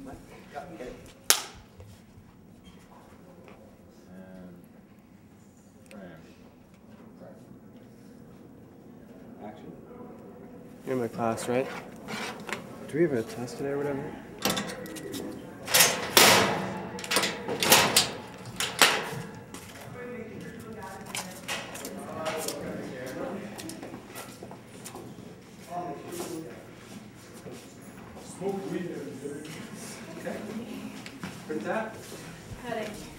Okay. And frame. Action. You're in my class, right? Do we have a test today or whatever? Smoke weed. Okay. Print that. Heading.